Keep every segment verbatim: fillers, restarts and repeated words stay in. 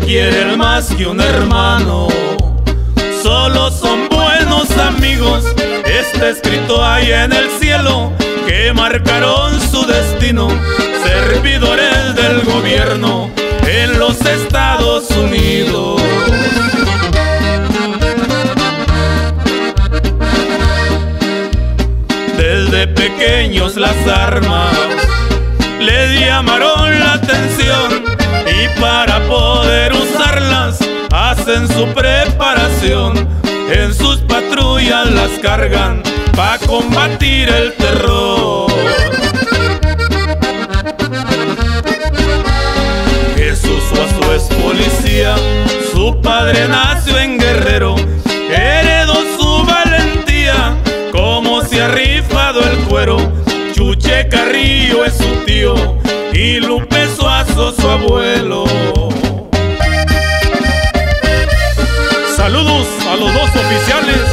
quieren más que un hermano, solo son buenos amigos. Está escrito ahí en el cielo que marcaron su destino, servidores del gobierno en los Estados Unidos. Desde pequeños las armas les llamaron la atención y para poder usarlas hacen su preparación. En sus patrullas las cargan pa' combatir el terror. Jesús Suazo es policía, su padre nació en Guerrero, heredó su valentía como se ha rifado el cuero. Chuche Carrillo es su tío y Lupe Suazo su abuelo. Saludos a los dos oficiales.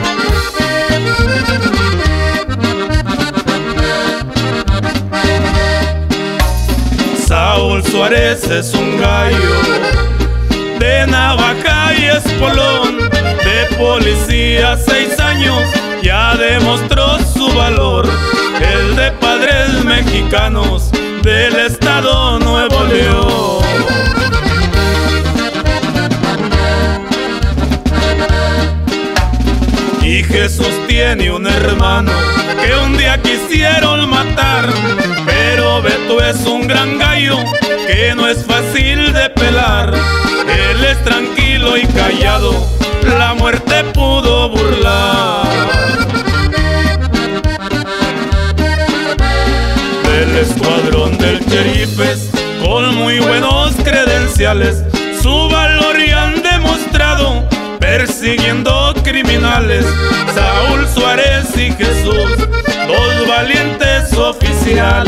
Saúl Suárez es un gallo, de navaja y espolón, de policía seis años, ya demostró su valor. El de padres mexicanos del estado Nuevo León. Y Jesús tiene un hermano que un día quisieron matar, pero Beto es un gran gallo que no es fácil de pelar. Él es tranquilo y callado, la muerte pudo burlar. Del escuadrón del Cherifes, con muy buenos credenciales, su valor ya han demostrado persiguiendo criminales. Saúl Suárez y Jesús, dos valientes oficiales.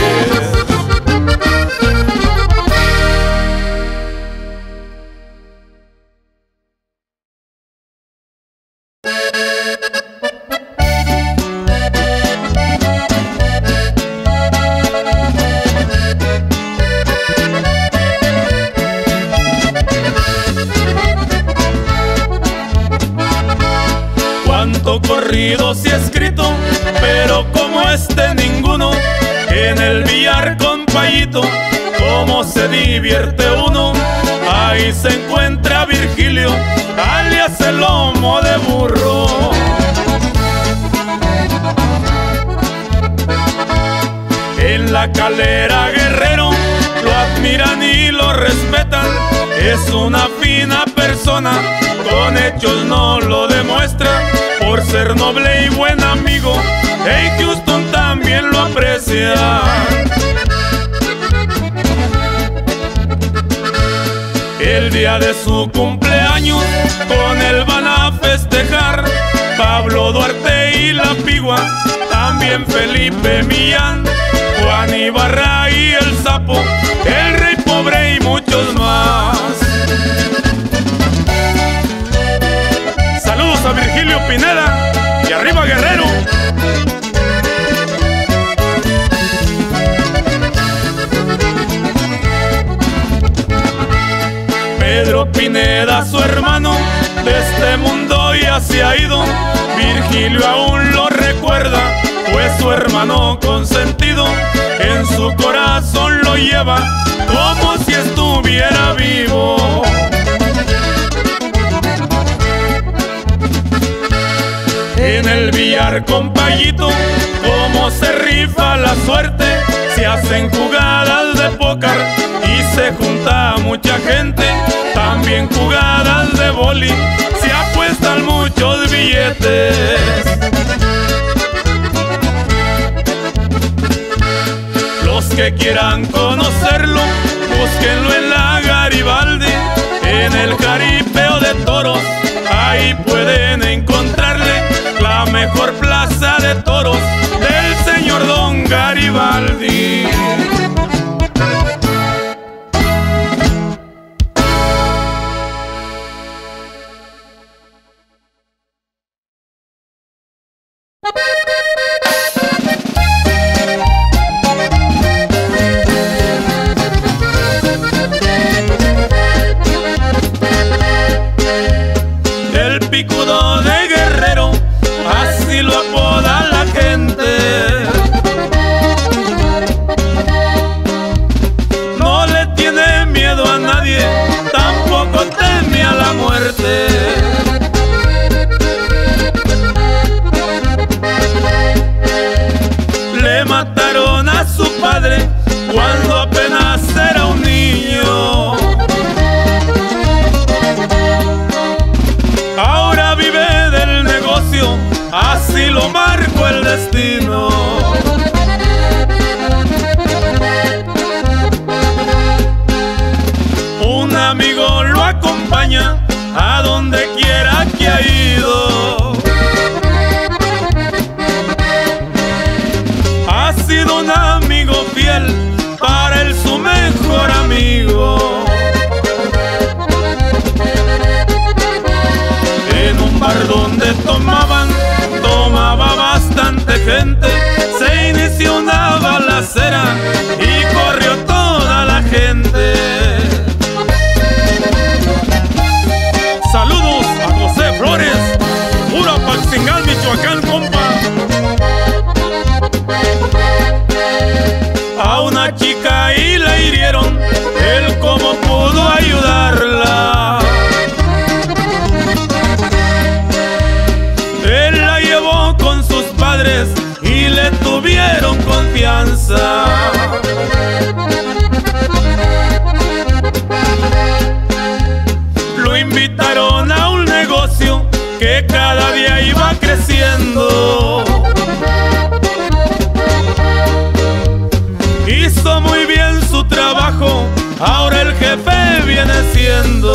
Corrido sí escrito, pero como este ninguno. En el billar con Payito, cómo se divierte uno. Ahí se encuentra Virgilio, alias el lomo de burro. En la Calera Guerrero lo admiran y lo respetan. Es una fina persona, con hechos no lo demuestra. Por ser noble y buen amigo, en Houston también lo aprecia. El día de su cumpleaños con él van a festejar Pablo Duarte y La Pigua, también Felipe Millán, Juan Ibarra y El Sapo, el Rey Pobre y muchos más. Saludos a Virgilio Pineda y arriba Guerrero. Pedro Pineda, su hermano, de este mundo ya se ha ido. Virgilio aún lo recuerda, fue su hermano consentido. En su corazón lo lleva como si estuviera vivo. En el billar con Payito, cómo se rifa la suerte. Se hacen jugadas de póker y se junta mucha gente. También jugadas de boli, se apuestan muchos billetes. Los que quieran conocerlo, búsquenlo en la Garibaldi, en el jaripeo de toros. Ahí pueden encontrarle la mejor plaza de toros del señor Don Garibaldi. picudo de Guerrero, así lo apoda la gente. No le tiene miedo a nadie, tampoco teme a la muerte. Le mataron a su padre cuando apenas era un niño. Ahora vive del negocio, así lo marcó el destino. Un amigo lo acompaña a donde quiera que ha ido. Ha sido un amigo fiel, para él su mejor amigo. En un bar donde tomaban, tomaba bastante gente, se inició una balacera y corrió toda la gente. Saludos a José Flores, pura Paxingán, Michoacán, compa. A una chica y la hirieron, él como pudo ayudarla. Él la llevó con sus padres y le tuvieron confianza. Lo invitaron a un negocio que cada día iba creciendo. Hizo muy bien su trabajo, ahora el jefe viene siendo.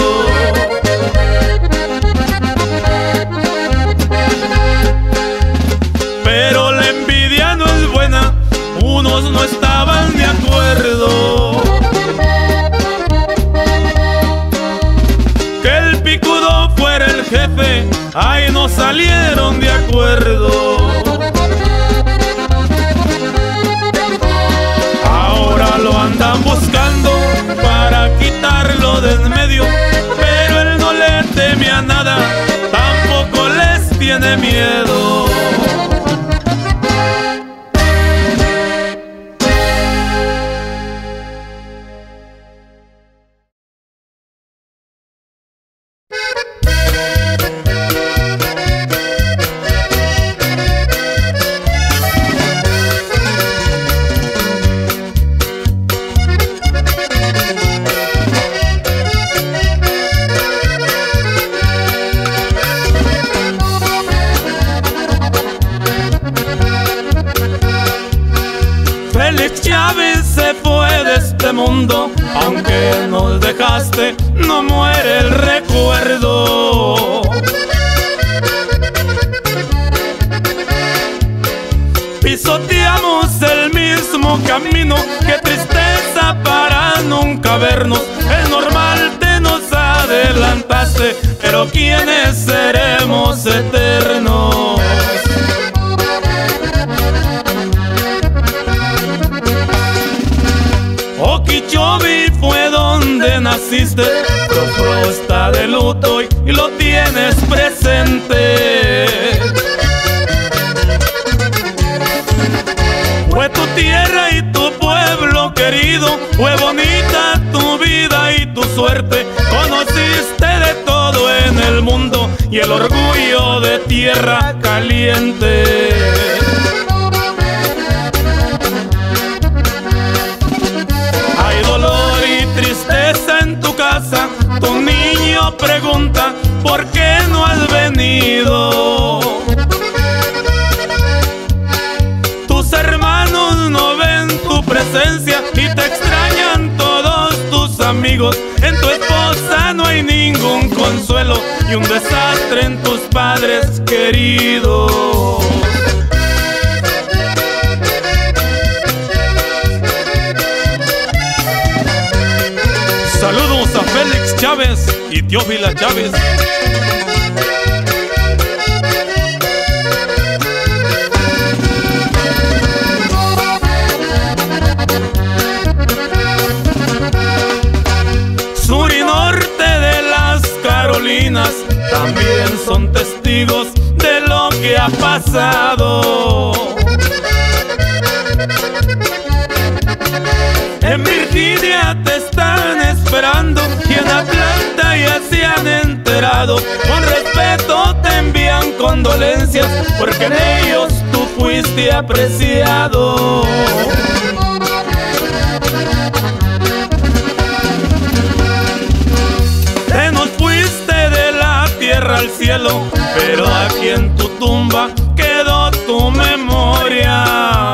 Pero la envidia no es buena, unos no estaban de acuerdo. Que el picudo fuera el jefe, ahí no salieron de acuerdo. Ahora lo andan buscando para quitarlo de en medio, pero él no le teme a nada, tampoco les tiene miedo. Félix Chávez se fue de este mundo, aunque nos dejaste, no muere el recuerdo. Pisoteamos el mismo camino, qué tristeza para nunca vernos. Es normal, te nos adelantaste, pero ¿quiénes seremos eternos? Okeechobee fue donde naciste, Frofro está de luto y lo tienes presente. Fue tu tierra y tu pueblo querido, fue bonita tu vida y tu suerte. Conociste de todo en el mundo y el orgullo de tierra caliente. Hay dolor y tristeza en tu casa, tu niño pregunta ¿por qué no has venido? Tus hermanos no ven tu presencia y te extrañan todos tus amigos. En tu esposa no hay ningún consuelo y un desastre en tus padres queridos. Saludos a Félix Chávez y Teófila Chávez. Sur y norte de las Carolinas, también son testigos de lo que ha pasado. En Virginia te están esperando y en Atlanta ya se han enterado. Con respeto te envían condolencias porque en ellos tú fuiste apreciado. Te nos fuiste de la tierra al cielo, pero aquí en tu tumba quedó tu memoria.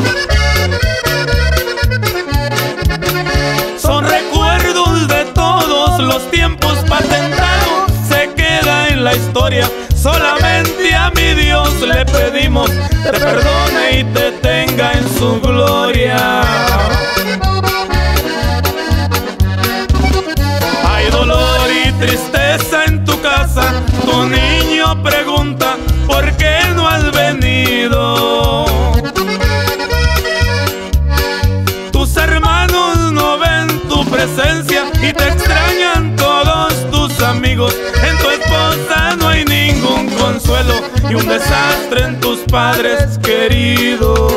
Son recuerdos de todos los tiempos patentados, se queda en la historia. Solamente a mi Dios le pedimos te perdone y te tenga en su gloria. Hay dolor y tristeza en tu casa, tu niño pregunta ¿por qué no has venido? Tus hermanos no ven tu presencia y te extrañan todos tus amigos. En tu esposa no hay ningún consuelo y un desastre en tus padres queridos.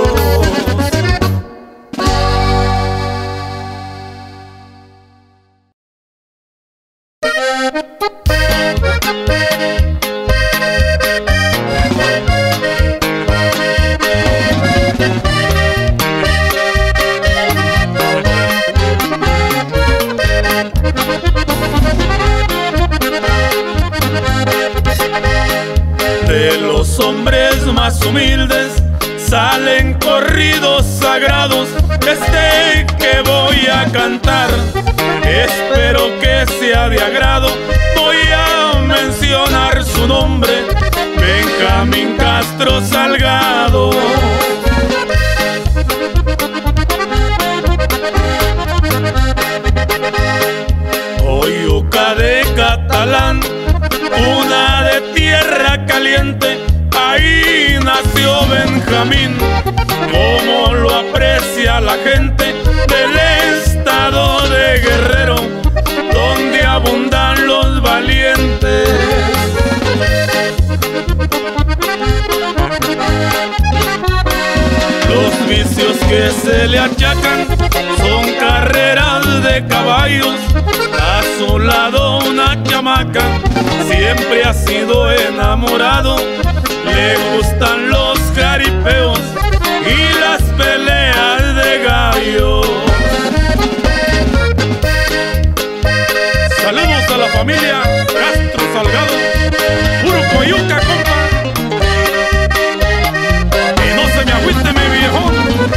De los hombres más humildes salen corridos sagrados. Este que voy a cantar, espero que sea de agrado. Voy a mencionar su nombre, Benjamín Castro Salgado. Oyuca de Catalán, una de tierra caliente, ahí nació Benjamín. Como lo aprecia la gente del estado de Guerrero, donde abundan los valientes. Los vicios que se le achacan son carreras de caballos. A su lado una chamaca, siempre ha sido enamorado. Le gustan los jaripeos y las peleas de gallos. Saludos a la familia Castro Salgado, puro coyuca, compa. Y no se me agüite, mi viejón.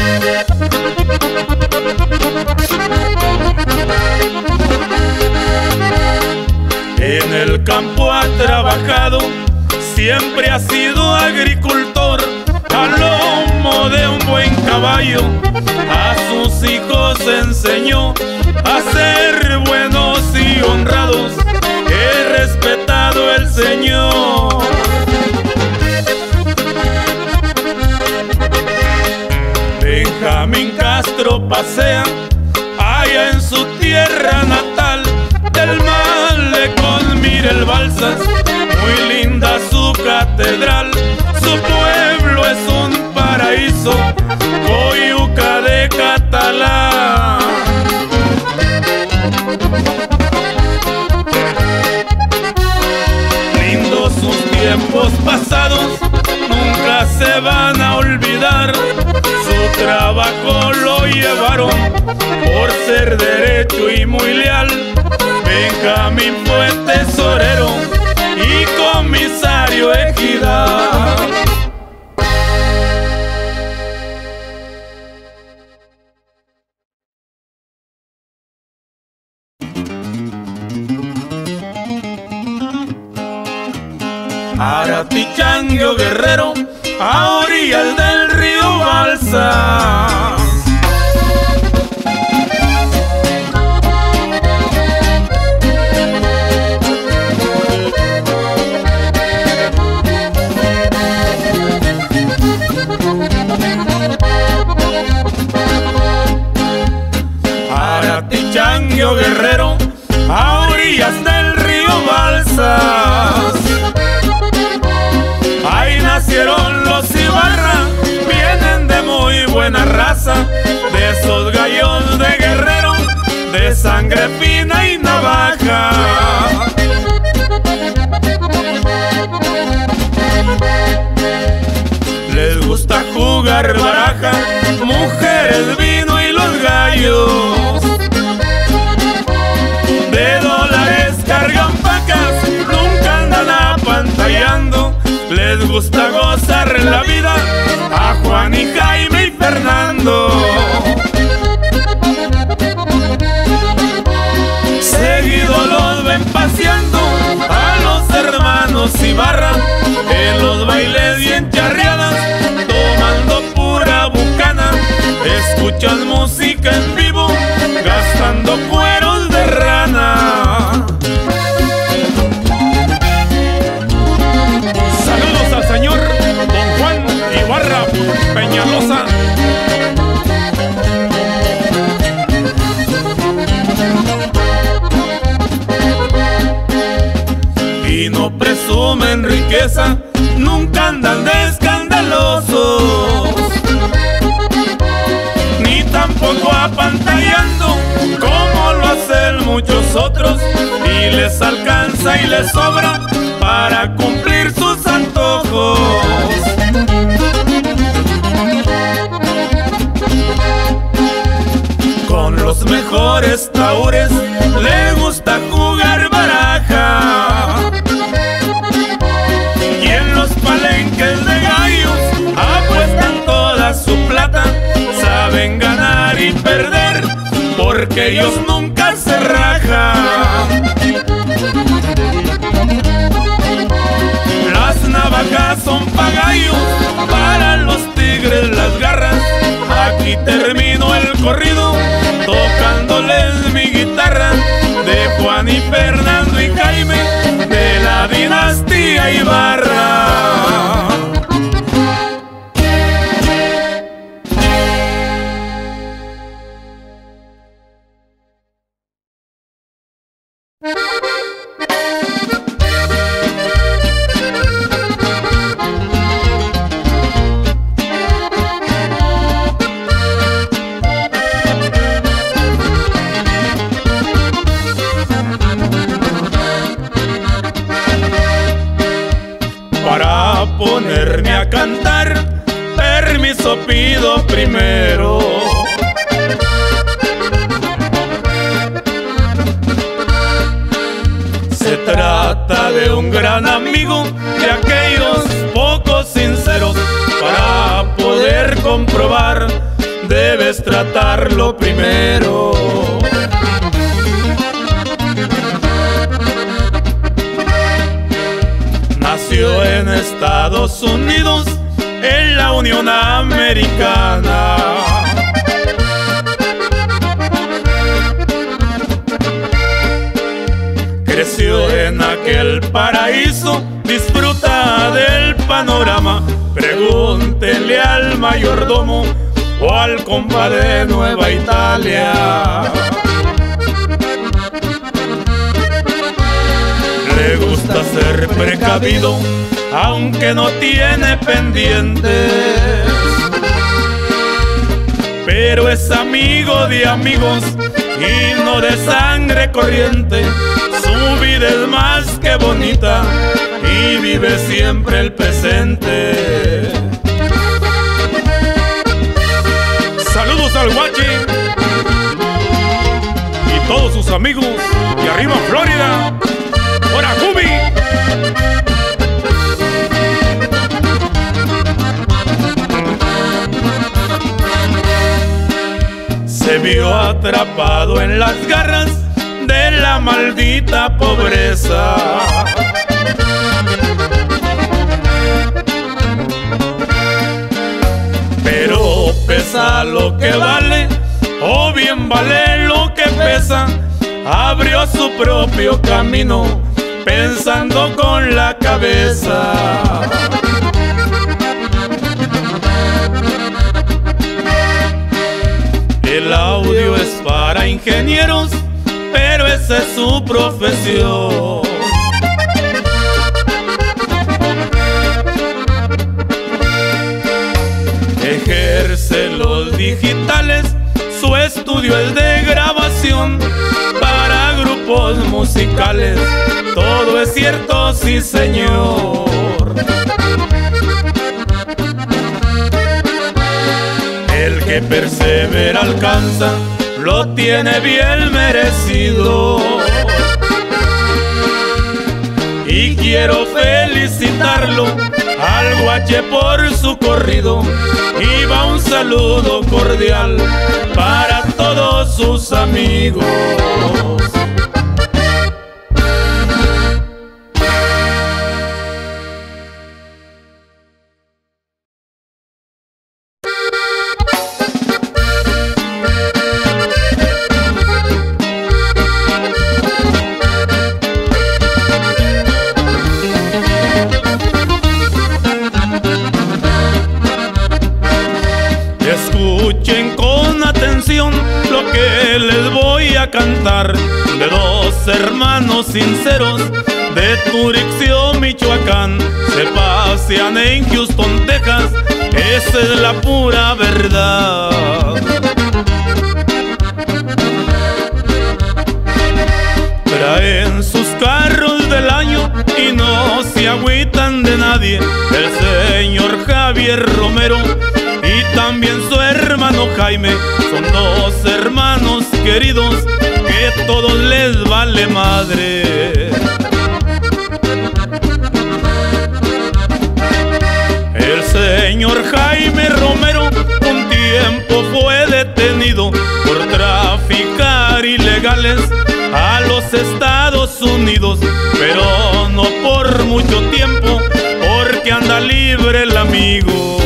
En el campo ha trabajado, siempre ha sido agricultor. Al lomo de un buen caballo a sus hijos enseñó a ser buenos y honrados. He respetado el Señor. Benjamín Castro pasea allá en su tierra natal. Del Malecón mira el Balsas, muy linda su catedral. Su pueblo es un paraíso, Oyuca de Catalán. Lindos sus tiempos pasados, nunca se van a olvidar. Su trabajo lo llevaron por ser derecho y muy leal. Benjamín fue tesorero y comisario ejidal. Aratichanguio Guerrero, a orillas del río Balsas. Aratichanguio Guerrero, a orillas del río Balsas. nacieron los Ibarra, vienen de muy buena raza, de esos gallos de Guerrero, de sangre fina y navaja. Les gusta jugar baraja, mujeres, vino y los gallos. De dólares cargan pacas, nunca andan apantallando. Les gusta gozar la vida a Juan y Jaime y Fernando. Seguido los ven paseando a los hermanos Ibarra en los bailes y en charreadas, tomando pura bucana. Escuchan música en vivo, gastando cueros de rana. Saludos al señor Don Juan Ibarra Peñalosa. Y no presumen riqueza, nunca andan de escandalosos, ni tampoco apantallando como lo hacen muchos otros, y les alcanza y les sobra para cumplir sus antojos. Con los mejores taures les gusta jugar baraja, y en los palenques de gallos apuestan toda su plata. Saben ganar y perder porque ellos nunca se rajan. Las navajas son pa' gallos, para los tigres las garras. Aquí termino el corrido tocándoles mi guitarra, de Juan y Fernando y Jaime, de la dinastía Ibarra. Para ponerme a cantar, permiso pido primero. Se trata de un gran amigo, de aquellos pocos sinceros. Para poder comprobar, debes tratarlo primero. Nació en Estados Unidos, en la Unión Americana. Creció en aquel paraíso, disfruta del panorama. Pregúntele al mayordomo o al compa de Nueva Italia. Le gusta ser precavido, aunque no tiene pendientes, pero es amigo de amigos y no de sangre corriente. Su vida es más que bonita y vive siempre el presente. Saludos al Guachi y todos sus amigos de arriba Florida. ¡Hora, Cubi! Se vio atrapado en las garras de la maldita pobreza. Pero pesa lo que vale, o bien vale lo que pesa. Abrió su propio camino, pensando con la cabeza. El audio es para ingenieros, pero esa es su profesión. celos digitales, su estudio es de grabación para grupos musicales. Todo es cierto, sí señor. El que persevera alcanza, lo tiene bien merecido. Y quiero felicitarlo al guache por su corrido. Y va un saludo cordial para todos sus amigos. Escuchen con atención lo que les voy a cantar, de dos hermanos sinceros de Turixio, Michoacán. Se pasean en Houston, Texas, esa es la pura verdad. Traen sus carros del año y no se agüitan de nadie. El señor Javier Romero y también su hermano Jaime son dos hermanos queridos que a todos les vale madre. El señor Jaime Romero un tiempo fue detenido por traficar ilegales a los Estados Unidos, pero no por mucho tiempo, porque anda libre el amigo.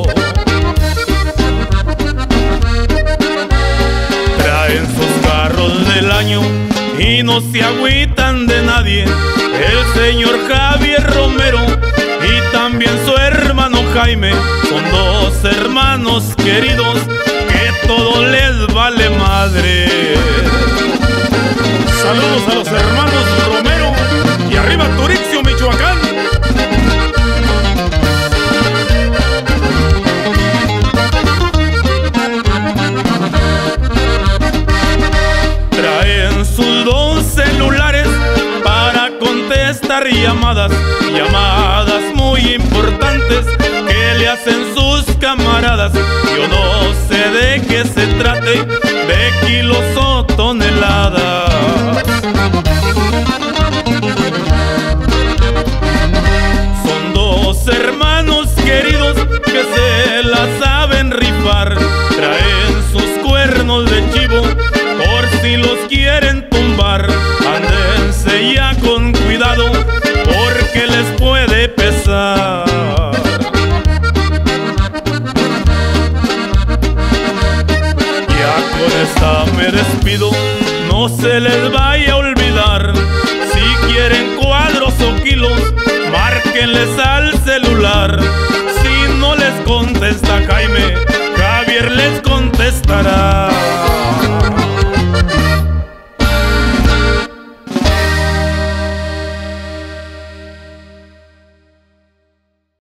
Traen sus carros del año y no se agüitan de nadie. El señor Javier Romero y también su hermano Jaime son dos hermanos queridos que todo les vale madre. Saludos a los hermanos Romero y arriba Turixio, Michoacán. Traen sus dos celulares para contestar llamadas, llamadas muy importantes que le hacen sus camaradas. Yo no sé de qué se trate, de kilos o toneladas. Son dos hermanos queridos que se la saben rifar. Traen sus cuernos de chivo por si los quieren tumbar. Ándense ya con cuidado porque les puede pesar. Ya con esta me despido, no se les vaya a olvidar. Si quieren cuadros o kilos, márquenles a